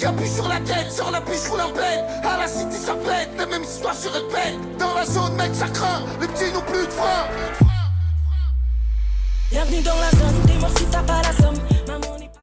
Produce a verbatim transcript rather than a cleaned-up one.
Capuche sur la tête, sur la puce roule en bête. À la cité ça pète, la même histoire se répète. Dans la zone mec ça craint, les petits n'ont plus de frein. Bienvenue dans la zone.